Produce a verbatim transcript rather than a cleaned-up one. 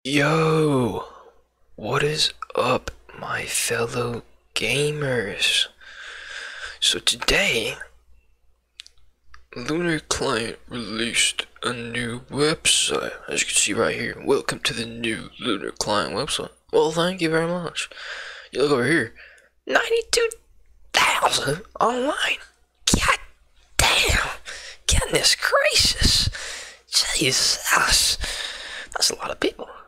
Yo, what is up, my fellow gamers? So today, Lunar Client released a new website. As you can see right here, welcome to the new Lunar Client website. Well, thank you very much. You look over here, ninety-two thousand online. God damn, goodness gracious, Jesus, that's a lot of people.